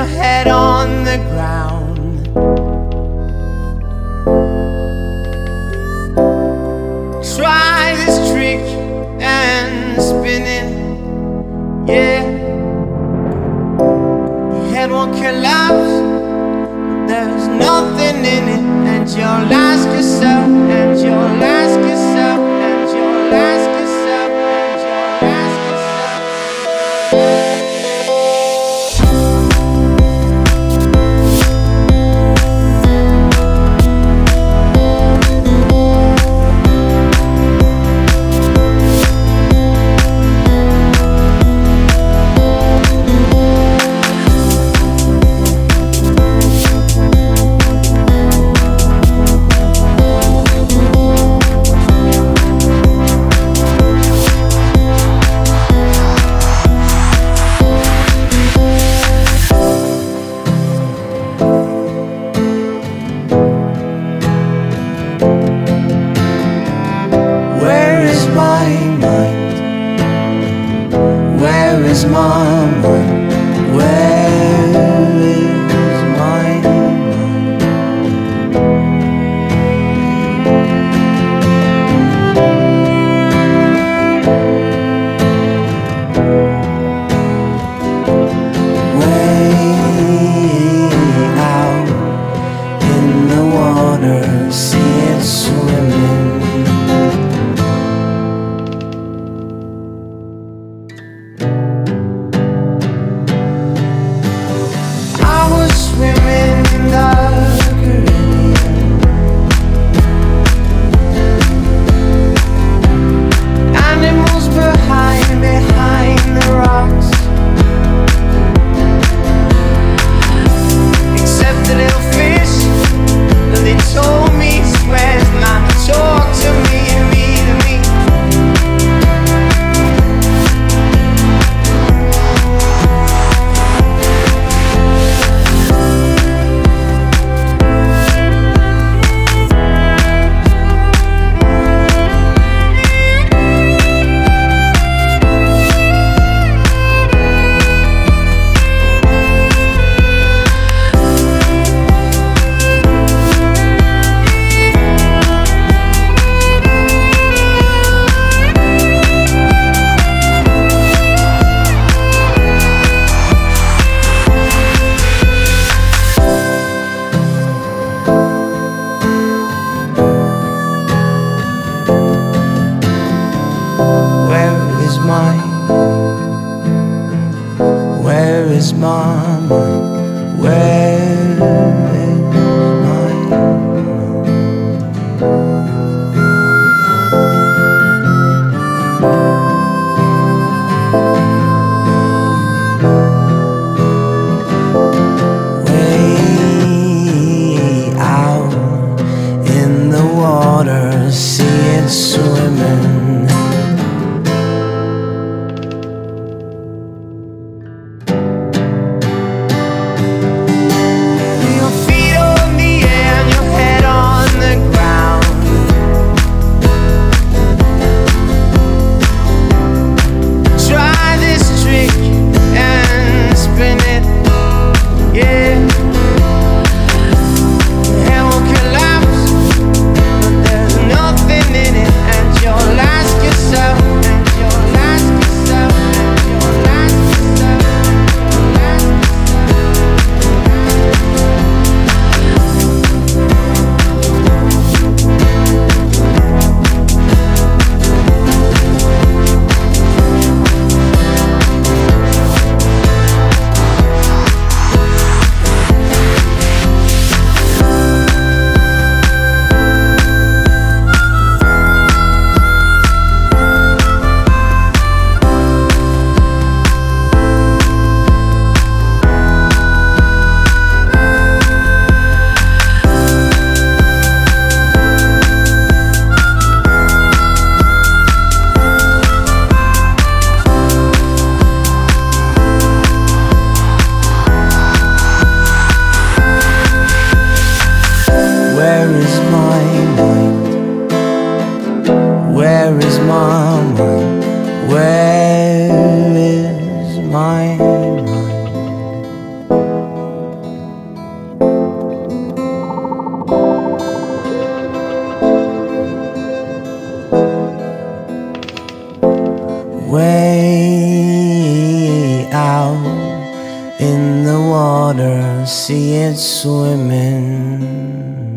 your head on the ground. Try this trick and spin it, yeah. Your head won't collapse, but there's nothing in it. And you'll ask yourself, and you'll ask yourself, and you'll ask yourself, and you'll ask yourself. Where is my mind? Where is my mind? Way out in the water, see it swimming. Where is my mind? Where is my mind? Way out in the water, see it swimming. Where is my mind? Where is my mind? never see it swimming.